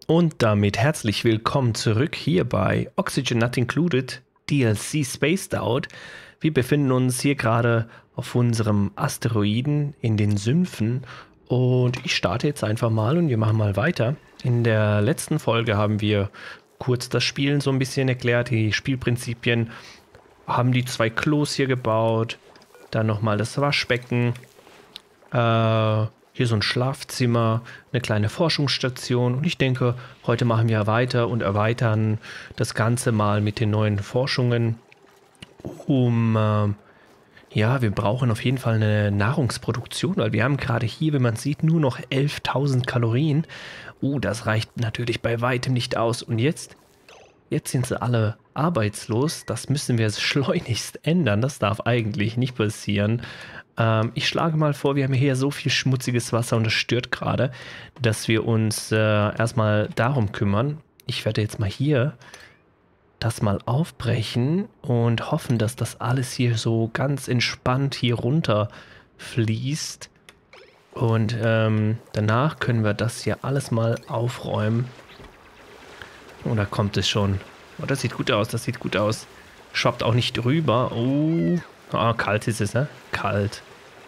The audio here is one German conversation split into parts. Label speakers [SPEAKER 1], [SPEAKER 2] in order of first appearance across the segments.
[SPEAKER 1] Und damit herzlich willkommen zurück hier bei Oxygen Not Included DLC Spaced Out. Wir befinden uns hier gerade auf unserem Asteroiden in den Sümpfen und ich starte jetzt einfach mal und wir machen mal weiter. In der letzten Folge haben wir kurz das Spielen so ein bisschen erklärt, die Spielprinzipien, haben die 2 Klos hier gebaut, dann nochmal das Waschbecken, hier so ein Schlafzimmer, eine kleine Forschungsstation und ich denke, heute machen wir weiter und erweitern das Ganze mal mit den neuen Forschungen, ja, wir brauchen auf jeden Fall eine Nahrungsproduktion, weil wir haben gerade hier, wie man sieht, nur noch 11.000 Kalorien. Das reicht natürlich bei weitem nicht aus. Und jetzt sind sie alle arbeitslos. Das müssen wir schleunigst ändern. Das darf eigentlich nicht passieren. Ich schlage mal vor, wir haben hier so viel schmutziges Wasser und das stört gerade, dass wir uns erstmal darum kümmern. Ich werde jetzt mal hier das mal aufbrechen und hoffen, dass das alles hier so ganz entspannt hier runter fließt. Und danach können wir das hier alles mal aufräumen. Oh, da kommt es schon. Oh, das sieht gut aus, das sieht gut aus. Schwappt auch nicht rüber. Oh, kalt ist es, ne? Kalt.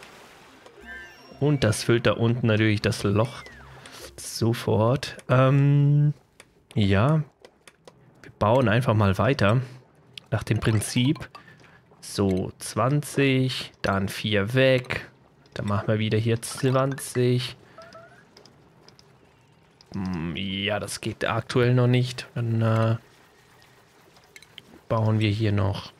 [SPEAKER 1] Und das füllt da unten natürlich das Loch sofort. Ja. Bauen einfach mal weiter nach dem Prinzip so 20, dann 4 weg, dann machen wir wieder hier 20. Ja, das geht aktuell noch nicht. Dann bauen wir hier noch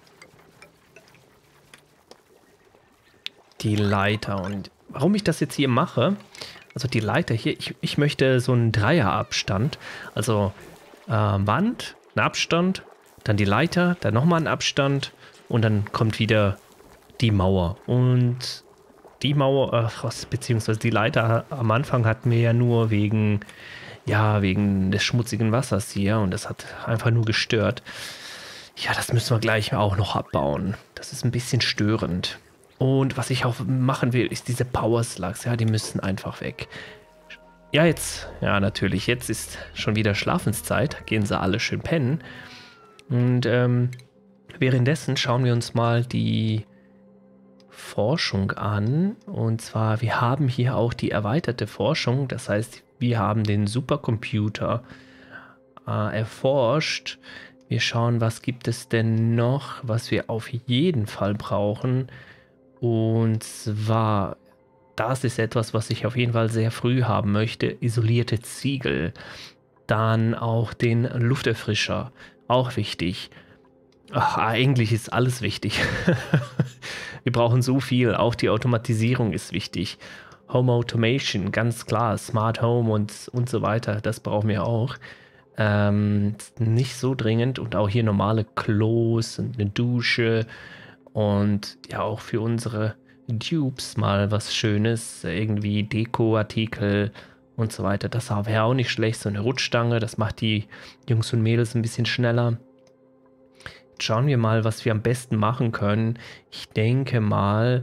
[SPEAKER 1] die Leiter. Und warum ich das jetzt hier mache, also die Leiter hier, ich möchte so einen Dreierabstand, also Wand, ein Abstand, dann die Leiter, dann nochmal ein Abstand und dann kommt wieder die Mauer. Und die Mauer, beziehungsweise die Leiter am Anfang hatten wir ja nur wegen des schmutzigen Wassers hier und das hat einfach nur gestört. Ja, das müssen wir gleich auch noch abbauen. Das ist ein bisschen störend. Und was ich auch machen will, ist diese Power Slugs. Ja, die müssen einfach weg. Ja, natürlich, jetzt ist schon wieder Schlafenszeit, gehen sie alle schön pennen. Und währenddessen schauen wir uns mal die Forschung an. Und zwar, wir haben hier auch die erweiterte Forschung, das heißt, wir haben den Supercomputer erforscht. Wir schauen, was gibt es denn noch, was wir auf jeden Fall brauchen. Und zwar, das ist etwas, was ich auf jeden Fall sehr früh haben möchte. Isolierte Ziegel. Dann auch den Lufterfrischer. Auch wichtig. Ach, eigentlich ist alles wichtig. Wir brauchen so viel. Auch die Automatisierung ist wichtig. Home Automation, ganz klar. Smart Home und so weiter. Das brauchen wir auch. Nicht so dringend. Und auch hier normale Klos und eine Dusche. Und ja, auch für unsere Dupes mal was Schönes, irgendwie Dekoartikel und so weiter. Das wäre auch nicht schlecht, so eine Rutschstange, das macht die Jungs und Mädels ein bisschen schneller. Jetzt schauen wir mal, was wir am besten machen können. Ich denke mal,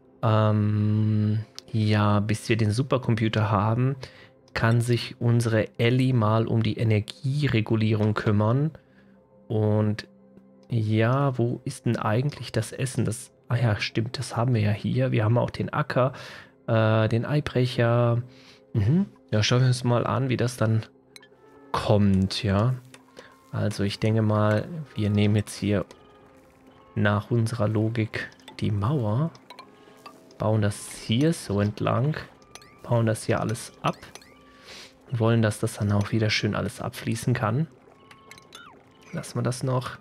[SPEAKER 1] ja, bis wir den Supercomputer haben, kann sich unsere Ellie mal um die Energieregulierung kümmern. Und ja, wo ist denn eigentlich das Essen? Ah ja, stimmt, das haben wir ja hier. Wir haben auch den Acker, den Eibrecher. Ja, schauen wir uns mal an, wie das dann kommt, ja. Also ich denke mal, wir nehmen jetzt hier nach unserer Logik die Mauer, bauen das hier so entlang, bauen das hier alles ab und wollen, dass das dann auch wieder schön alles abfließen kann. Lassen wir das noch.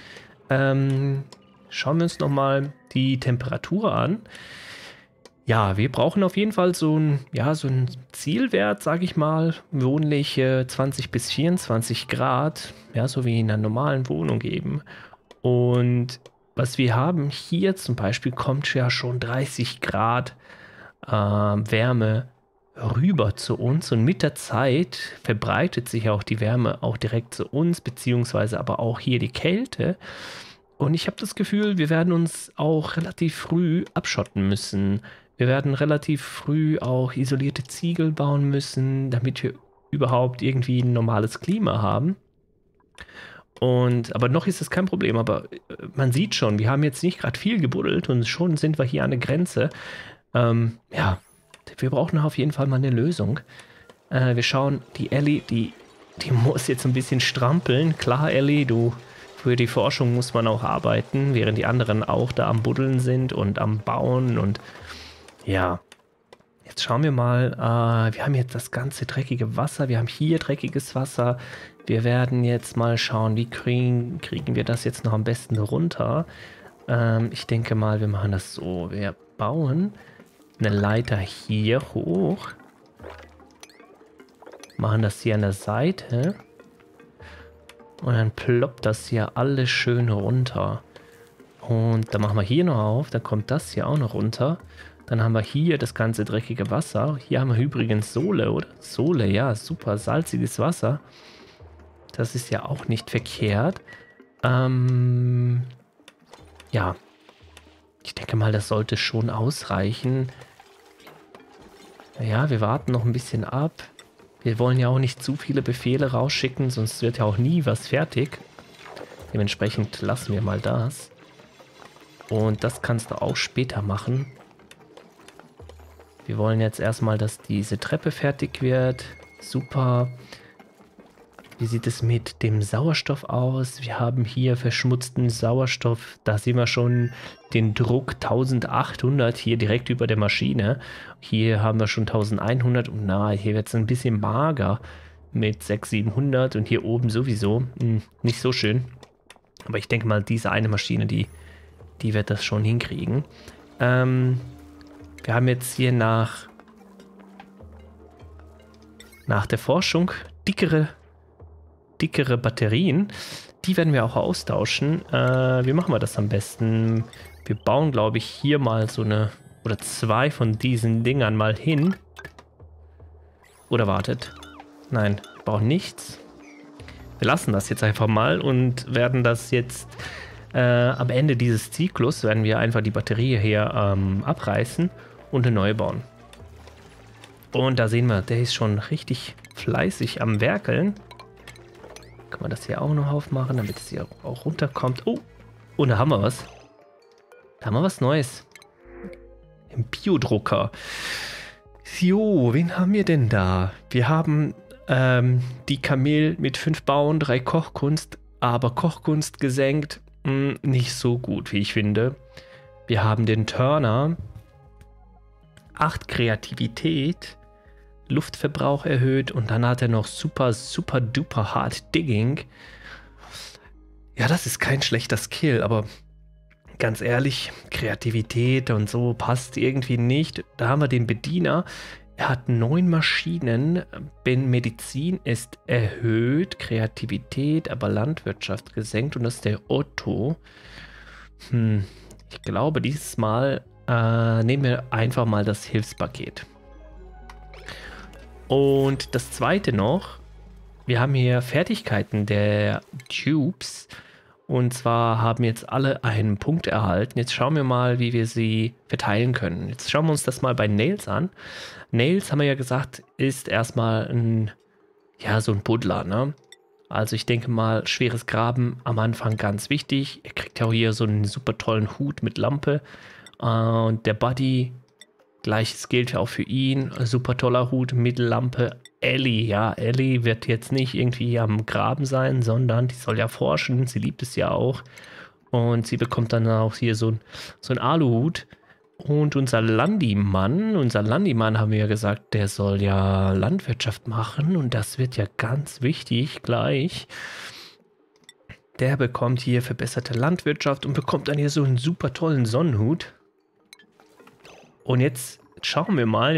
[SPEAKER 1] Schauen wir uns nochmal die Temperatur an. Ja, wir brauchen auf jeden Fall so einen Zielwert, sage ich mal, wohnlich 20 bis 24 Grad, ja, so wie in einer normalen Wohnung eben. Und was wir haben hier zum Beispiel, kommt ja schon 30 Grad Wärme rüber zu uns und mit der Zeit verbreitet sich auch die Wärme auch direkt zu uns, beziehungsweise aber auch hier die Kälte. Und ich habe das Gefühl, wir werden uns auch relativ früh abschotten müssen. Wir werden relativ früh auch isolierte Ziegel bauen müssen, damit wir überhaupt irgendwie ein normales Klima haben. Aber noch ist es kein Problem, aber man sieht schon, wir haben jetzt nicht gerade viel gebuddelt und schon sind wir hier an der Grenze. Ja, wir brauchen auf jeden Fall mal eine Lösung. Wir schauen, die Ellie, die muss jetzt ein bisschen strampeln. Klar, Ellie, für die Forschung muss man auch arbeiten, während die anderen auch da am Buddeln sind und am Bauen und ja. Jetzt schauen wir mal, wir haben jetzt das ganze dreckige Wasser, wir haben hier dreckiges Wasser. Wir werden jetzt mal schauen, wie kriegen wir das jetzt noch am besten runter. Ich denke mal, wir machen das so. Wir bauen eine Leiter hier hoch. Machen das hier an der Seite. Und dann ploppt das hier alles schön runter. Und dann machen wir hier noch auf, dann kommt das hier auch noch runter. Dann haben wir hier das ganze dreckige Wasser. Hier haben wir übrigens Sole, oder? Sole, ja, super salziges Wasser. Das ist ja auch nicht verkehrt. Ja, ich denke mal, das sollte schon ausreichen. Ja, wir warten noch ein bisschen ab. Wir wollen ja auch nicht zu viele Befehle rausschicken, sonst wird ja auch nie was fertig. Dementsprechend lassen wir mal das. Und das kannst du auch später machen. Wir wollen jetzt erstmal, dass diese Treppe fertig wird. Super. Wie sieht es mit dem Sauerstoff aus? Wir haben hier verschmutzten Sauerstoff. Da sehen wir schon den Druck 1800 hier direkt über der Maschine. Hier haben wir schon 1100 und hier wird es ein bisschen mager mit 600, 700 und hier oben sowieso. Nicht so schön. Aber ich denke mal, diese eine Maschine, die wird das schon hinkriegen. Wir haben jetzt hier nach der Forschung dickere Batterien. Die werden wir auch austauschen. Wie machen wir das am besten? Wir bauen, glaube ich, hier mal so eine oder zwei von diesen Dingern mal hin. Oder wartet. Nein, wir brauchen nichts. Wir lassen das jetzt einfach mal und werden das jetzt am Ende dieses Zyklus werden wir einfach die Batterie hier abreißen und eine neue bauen. Und da sehen wir, der ist schon richtig fleißig am Werkeln. Kann man das hier auch noch aufmachen, damit es hier auch runterkommt. Oh, und da haben wir was. Da haben wir was Neues. Im Biodrucker. Jo, wen haben wir denn da? Wir haben die Kamel mit 5 Bauen, 3 Kochkunst, aber Kochkunst gesenkt. Nicht so gut, wie ich finde. Wir haben den Turner. 8 Kreativität. Luftverbrauch erhöht und dann hat er noch super duper hard Digging. Ja, das ist kein schlechter Skill, aber ganz ehrlich, Kreativität und so passt irgendwie nicht. Da haben wir den Bediener. Er hat 9 Maschinen. Medizin ist erhöht, Kreativität, aber Landwirtschaft gesenkt und das ist der Otto. Ich glaube, dieses Mal nehmen wir einfach mal das Hilfspaket. Und das zweite noch, wir haben hier Fertigkeiten der Tubes. Und zwar haben jetzt alle einen Punkt erhalten. Jetzt schauen wir mal, wie wir sie verteilen können. Jetzt schauen wir uns das mal bei Nails an. Nails, haben wir ja gesagt, ist erstmal so ein Buddler, ne? Also ich denke mal, schweres Graben am Anfang ganz wichtig. Er kriegt ja auch hier so einen super tollen Hut mit Lampe. Und der Buddy, gleiches gilt auch für ihn. Super toller Hut mit Lampe. Ellie, ja, Ellie wird jetzt nicht irgendwie am Graben sein, sondern die soll ja forschen. Sie liebt es ja auch. Und sie bekommt dann auch hier so ein Aluhut. Und unser Landimann haben wir ja gesagt, der soll ja Landwirtschaft machen. Und das wird ja ganz wichtig gleich. Der bekommt hier verbesserte Landwirtschaft und bekommt dann hier so einen super tollen Sonnenhut. Und jetzt schauen wir mal,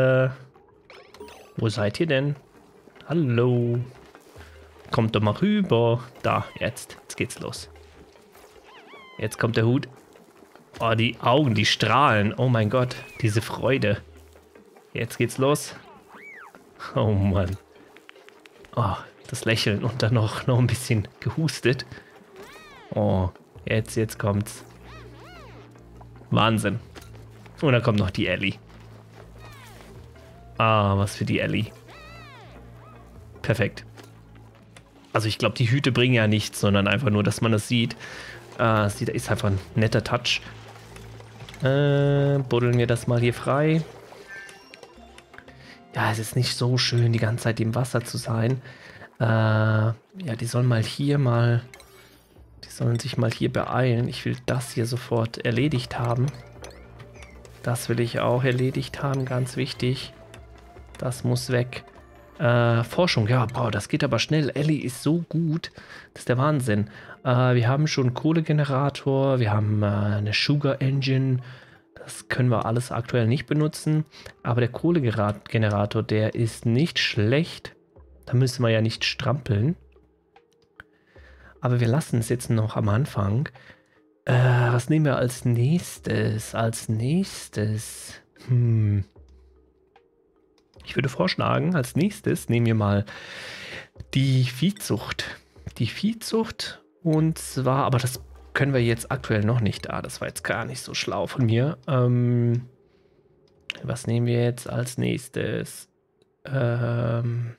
[SPEAKER 1] wo seid ihr denn? Hallo. Kommt doch mal rüber. Da, jetzt geht's los. Jetzt kommt der Hut. Oh, die Augen, die strahlen. Oh mein Gott, diese Freude. Jetzt geht's los. Oh Mann. Oh, das Lächeln und dann noch ein bisschen gehustet. Oh, jetzt kommt's. Wahnsinn. Und dann kommt noch die Ellie. Ah, was für die Ellie. Perfekt. Also ich glaube, die Hüte bringen ja nichts, sondern einfach nur, dass man das sieht. Ist einfach ein netter Touch. Buddeln wir das mal hier frei. Ja, es ist nicht so schön, die ganze Zeit im Wasser zu sein. Ja, die sollen sich mal hier beeilen. Ich will das hier sofort erledigt haben. Das will ich auch erledigt haben, ganz wichtig. Das muss weg. Forschung, ja, boah, das geht aber schnell. Ellie ist so gut. Das ist der Wahnsinn. Wir haben schon einen Kohlegenerator, wir haben eine Sugar Engine. Das können wir alles aktuell nicht benutzen. Aber der Kohlegenerator, der ist nicht schlecht. Da müssen wir ja nicht strampeln. Aber wir lassen es jetzt noch am Anfang. Was nehmen wir als nächstes? Ich würde vorschlagen, als nächstes nehmen wir mal die Viehzucht. Und zwar, aber das können wir jetzt aktuell noch nicht. Das war jetzt gar nicht so schlau von mir. Was nehmen wir jetzt als nächstes? Gehen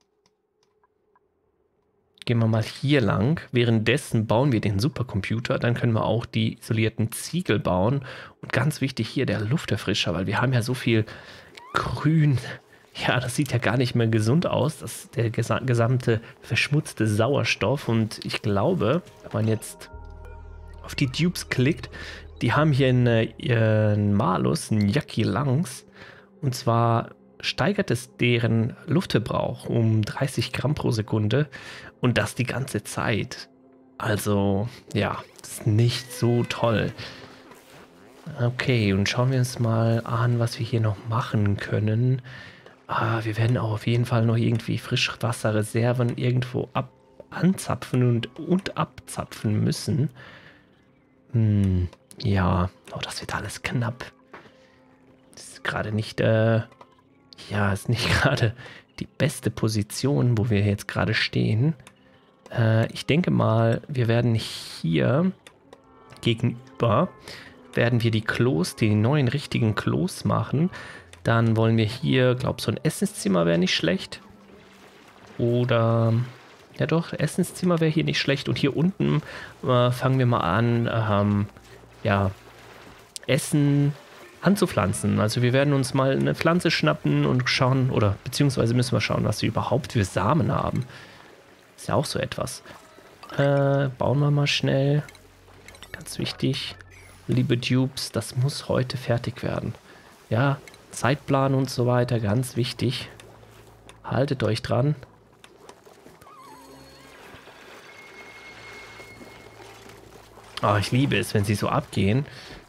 [SPEAKER 1] wir mal hier lang. Währenddessen bauen wir den Supercomputer. Dann können wir auch die isolierten Ziegel bauen. Und ganz wichtig hier der Lufterfrischer, weil wir haben ja so viel Grün. Ja, das sieht ja gar nicht mehr gesund aus. Das ist der gesamte verschmutzte Sauerstoff. Und ich glaube, wenn man jetzt auf die Dupes klickt, die haben hier einen Malus, einen Yaki Langs. Und zwar steigert es deren Luftverbrauch um 30 Gramm pro Sekunde. Und das die ganze Zeit. Also, ja, das ist nicht so toll. Okay, und schauen wir uns mal an, was wir hier noch machen können. Wir werden auch auf jeden Fall noch irgendwie Frischwasserreserven irgendwo anzapfen und abzapfen müssen. Ja, oh, das wird alles knapp. Das ist gerade nicht, ist nicht gerade die beste Position, wo wir jetzt gerade stehen. Ich denke mal, wir werden hier gegenüber, werden wir die neuen richtigen Klos machen. Dann wollen wir hier, glaube ich, so ein Essenszimmer wäre nicht schlecht. Oder, ja doch, Essenszimmer wäre hier nicht schlecht. Und hier unten fangen wir mal an, Essen anzupflanzen. Also wir werden uns mal eine Pflanze schnappen und schauen, oder beziehungsweise müssen wir schauen, was wir überhaupt für Samen haben. Ist ja auch so etwas. Bauen wir mal schnell. Ganz wichtig. Liebe Dupes, das muss heute fertig werden. Ja, Zeitplan und so weiter, ganz wichtig. Haltet euch dran. Oh, ich liebe es, wenn sie so abgehen.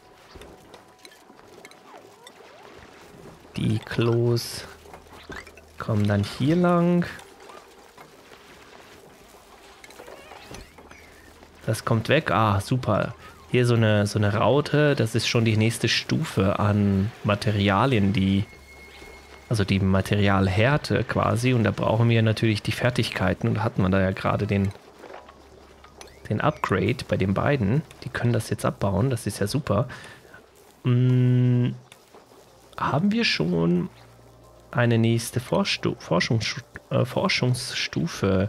[SPEAKER 1] Die Klos kommen dann hier lang. Das kommt weg. Ah, super. Hier so eine Raute, das ist schon die nächste Stufe an Materialien, also die Materialhärte quasi. Und da brauchen wir natürlich die Fertigkeiten. Und da hatten wir da ja gerade den Upgrade bei den beiden. Die können das jetzt abbauen, das ist ja super. Haben wir schon eine nächste Forschungsstufe?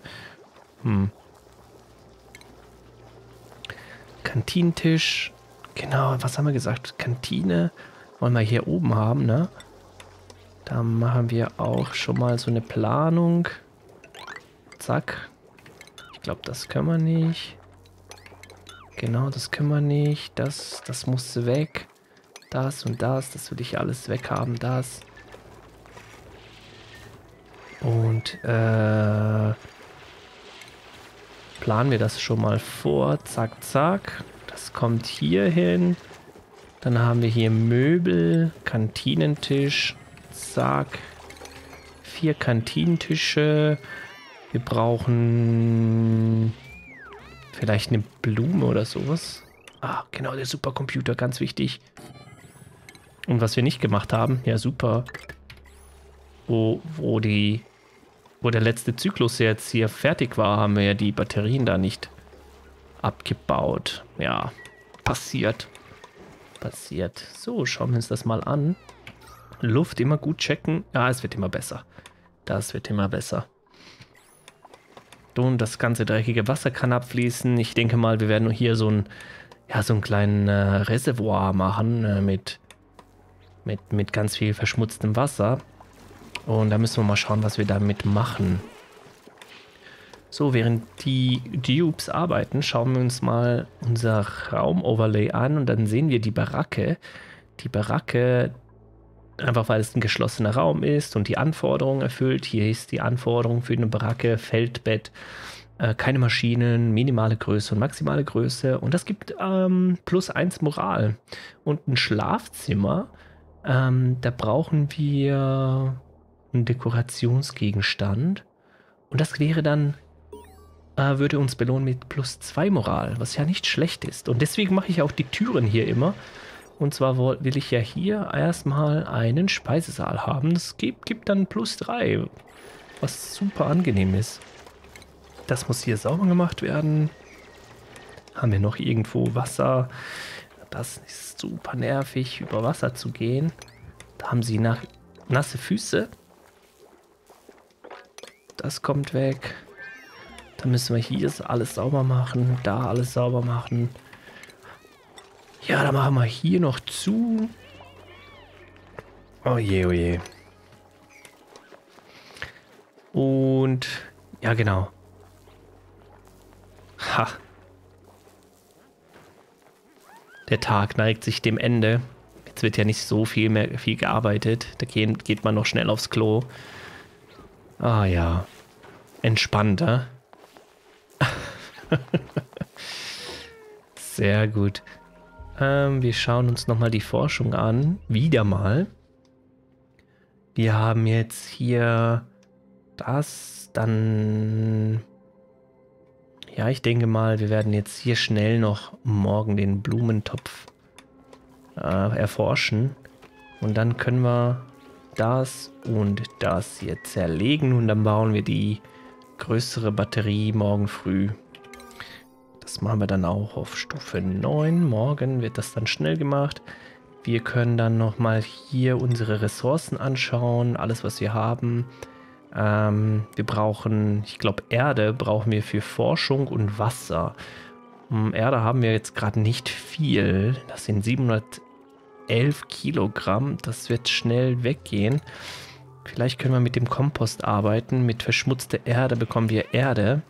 [SPEAKER 1] Kantinentisch. Genau, was haben wir gesagt? Kantine wollen wir hier oben haben, ne? Da machen wir auch schon mal so eine Planung. Zack. Ich glaube, das können wir nicht. Genau, das können wir nicht. Das muss weg. Das und das will ich alles weghaben. Das. Und planen wir das schon mal vor. Zack, zack. Das kommt hier hin. Dann haben wir hier Möbel, Kantinentisch. Zack. 4 Kantinentische. Wir brauchen vielleicht eine Blume oder sowas. Ah, genau, der Supercomputer, ganz wichtig. Und was wir nicht gemacht haben, ja super. Wo der letzte Zyklus jetzt hier fertig war, haben wir ja die Batterien da nicht abgebaut. Ja, passiert. So, schauen wir uns das mal an. Luft immer gut checken. Ja, es wird immer besser. Das wird immer besser. Und das ganze dreckige Wasser kann abfließen. Ich denke mal, wir werden hier so ein, ja, so einen kleinen Reservoir machen mit ganz viel verschmutztem Wasser. Und da müssen wir mal schauen, was wir damit machen. So, während die Dupes arbeiten, schauen wir uns mal unser Raumoverlay an und dann sehen wir die Baracke. Die Baracke, einfach weil es ein geschlossener Raum ist und die Anforderungen erfüllt. Hier ist die Anforderung für eine Baracke, Feldbett, keine Maschinen, minimale Größe und maximale Größe. Und das gibt +1 Moral. Und ein Schlafzimmer, da brauchen wir einen Dekorationsgegenstand. Und das wäre dann, würde uns belohnen mit +2 Moral, was ja nicht schlecht ist. Und deswegen mache ich auch die Türen hier immer. Und zwar will ich ja hier erstmal einen Speisesaal haben. Das gibt dann +3, was super angenehm ist. Das muss hier sauber gemacht werden. Haben wir noch irgendwo Wasser? Das ist super nervig, über Wasser zu gehen. Da haben sie nasse Füße. Das kommt weg. Dann müssen wir hier alles sauber machen, da alles sauber machen. Ja, dann machen wir hier noch zu. Oh je, oh je. Und ja, genau. Ha. Der Tag neigt sich dem Ende. Jetzt wird ja nicht so viel gearbeitet. Da geht man noch schnell aufs Klo. Ah ja. Entspannter. Sehr gut. Wir schauen uns nochmal die Forschung an. Wieder mal. Wir haben jetzt hier das, dann... Ja, ich denke mal, wir werden jetzt hier schnell noch morgen den Blumentopf erforschen. Und dann können wir das und das hier zerlegen und dann bauen wir die größere Batterie morgen früh. Das machen wir dann auch auf Stufe 9. Morgen wird das dann schnell gemacht. Wir können dann nochmal hier unsere Ressourcen anschauen, alles was wir haben. Wir brauchen, ich glaube Erde brauchen wir für Forschung und Wasser. Erde haben wir jetzt gerade nicht viel. Das sind 711 Kilogramm. Das wird schnell weggehen. Vielleicht können wir mit dem Kompost arbeiten. Mit verschmutzter Erde bekommen wir Erde.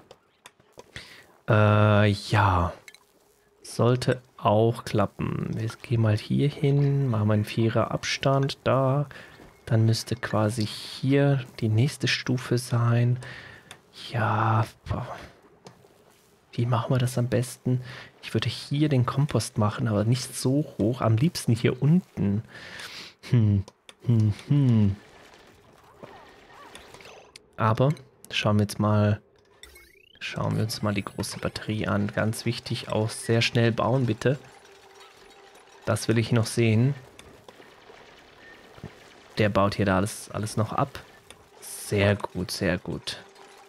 [SPEAKER 1] Ja. Sollte auch klappen. Wir gehen mal hier hin, machen wir einen 4er Abstand da. Dann müsste quasi hier die nächste Stufe sein. Ja. Wie machen wir das am besten? Ich würde hier den Kompost machen, aber nicht so hoch. Am liebsten hier unten. Aber schauen wir uns mal die große Batterie an. Ganz wichtig, auch sehr schnell bauen, bitte. Das will ich noch sehen. Der baut hier da alles noch ab. Sehr gut, sehr gut.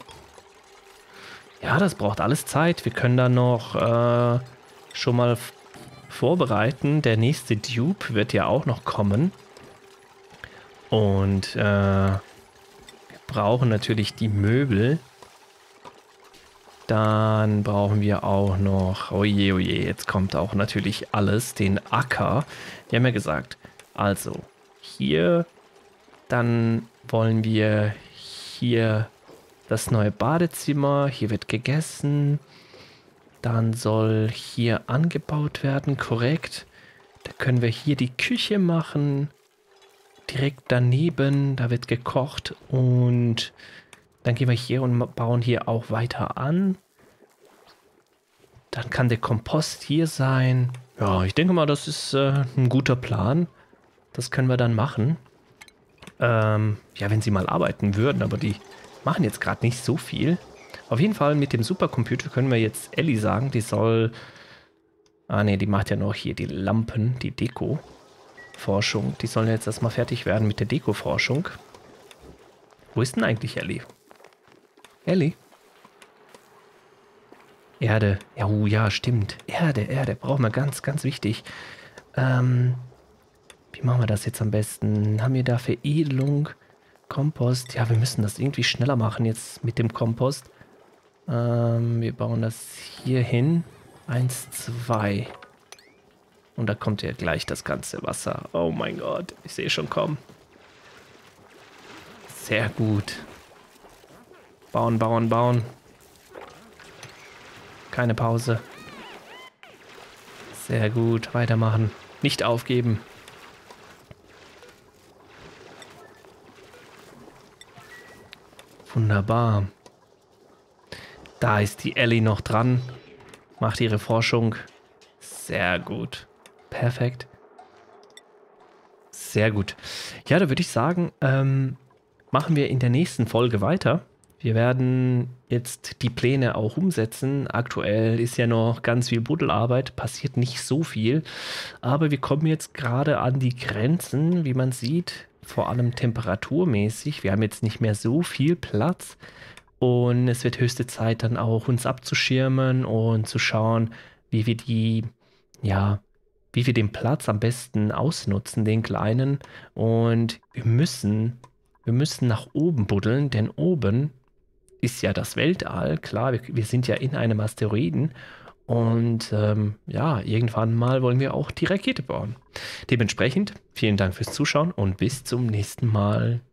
[SPEAKER 1] Ja, das braucht alles Zeit. Wir können da noch schon mal vorbereiten. Der nächste Dupe wird ja auch noch kommen. Und wir brauchen natürlich die Möbel. Dann brauchen wir auch noch, oje, oje, jetzt kommt auch natürlich alles, den Acker. Wir haben ja gesagt, also hier, dann wollen wir hier das neue Badezimmer, hier wird gegessen. Dann soll hier angebaut werden, korrekt. Da können wir hier die Küche machen. Direkt daneben, da wird gekocht und dann gehen wir hier und bauen hier auch weiter an. Dann kann der Kompost hier sein. Ja, ich denke mal, das ist ein guter Plan. Das können wir dann machen. Ja, wenn sie mal arbeiten würden, aber die machen jetzt gerade nicht so viel. Auf jeden Fall mit dem Supercomputer können wir jetzt Ellie sagen, die soll... Ah ne, die macht ja noch hier die Lampen, die Deko-Forschung. Die sollen jetzt erstmal fertig werden mit der Deko-Forschung. Wo ist denn eigentlich Ellie? Ellie? Erde. Ja, ja, stimmt. Erde. Brauchen wir ganz, ganz wichtig. Wie machen wir das jetzt am besten? Haben wir da Veredelung? Kompost? Ja, wir müssen das irgendwie schneller machen jetzt mit dem Kompost. Wir bauen das hier hin. 1, 2. Und da kommt ja gleich das ganze Wasser. Oh mein Gott, ich sehe schon kommen. Sehr gut. Bauen, bauen, bauen. Keine Pause. Sehr gut, weitermachen. Nicht aufgeben. Wunderbar. Da ist die Ellie noch dran. Macht ihre Forschung. Sehr gut. Perfekt. Sehr gut. Ja, da würde ich sagen, machen wir in der nächsten Folge weiter. Wir werden jetzt die Pläne auch umsetzen. Aktuell ist ja noch ganz viel Buddelarbeit, passiert nicht so viel. Aber wir kommen jetzt gerade an die Grenzen, wie man sieht, vor allem temperaturmäßig. Wir haben jetzt nicht mehr so viel Platz. Und es wird höchste Zeit dann auch uns abzuschirmen und zu schauen, wie wir wie wir den Platz am besten ausnutzen, den kleinen. Und wir müssen nach oben buddeln, denn oben ist ja das Weltall. Klar, wir sind ja in einem Asteroiden. Und ja, irgendwann mal wollen wir auch die Rakete bauen. Dementsprechend, vielen Dank fürs Zuschauen und bis zum nächsten Mal.